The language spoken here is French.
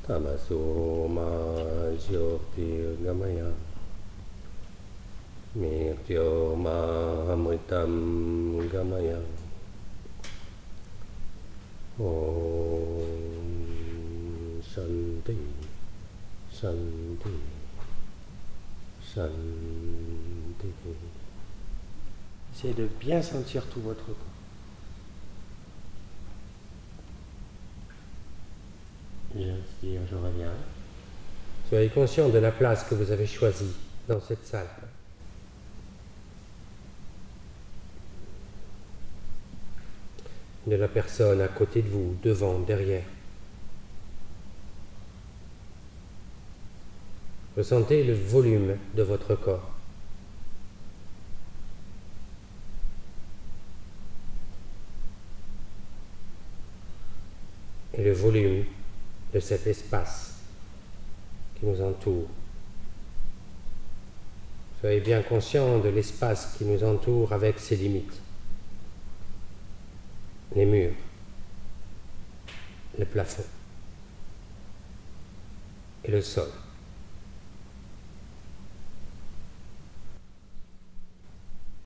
Tamaso ma jyotirgamaya Mrityo ma amritam gamaya Om Shanti Shanti Shanti. Essayez de bien sentir tout votre corps. J'inspire, je reviens. Soyez conscient de la place que vous avez choisie dans cette salle. De la personne à côté de vous, devant, derrière. Ressentez le volume de votre corps. Et le volume de cet espace qui nous entoure. Soyez bien conscient de l'espace qui nous entoure avec ses limites. Les murs, le plafond et le sol.